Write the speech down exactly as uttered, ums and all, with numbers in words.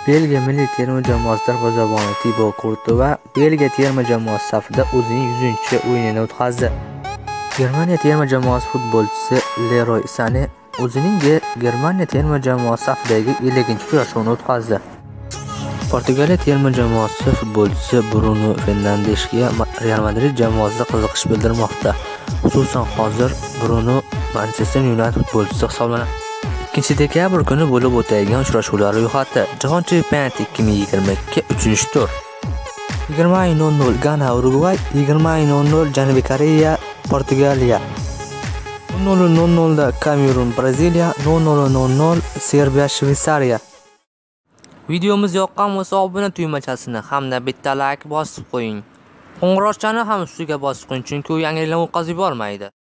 Belgiya milliy terma jamoasi darvozaboni Thibaut Courtois Belgiya terma jamoasi safida o'zining yuzinchi o'yinini o'tkazdi. Germaniya terma jamoasi futbolchisi Leroy Sané o'zining Germaniya terma jamoasi safidagi elliginchi uchrashuvini o'tkazdi. Portugaliya terma jamoasi futbolchisi Bruno Fernandeshga Real Madrid jamoasida qiziqish bildirmoqda. Xususan, hozir Bruno Manchester United futbolchisi hisoblanadi. ikkinchi dekabr kuni bo'lib o'tadigan uchrashuvlar ro'yxati. Jahon chempionati ikki ming yigirma ikki uchinchi tur. yigirma nol nol Gana Urugvay, yigirma nol nol Janubiy Koreya Portugaliya, o'n nol nol nol da Kamerun Braziliya, o'n nol nol nol Serbiya Shveysariya. Videomiz yoqqan bo'lsa obuna tugmachasini hamda bitta like bosib qo'ying. Qo'ng'iroqchani ham ustiga bosib qo'ying, chunki u yangiliklar o'tkazib yubormaydi.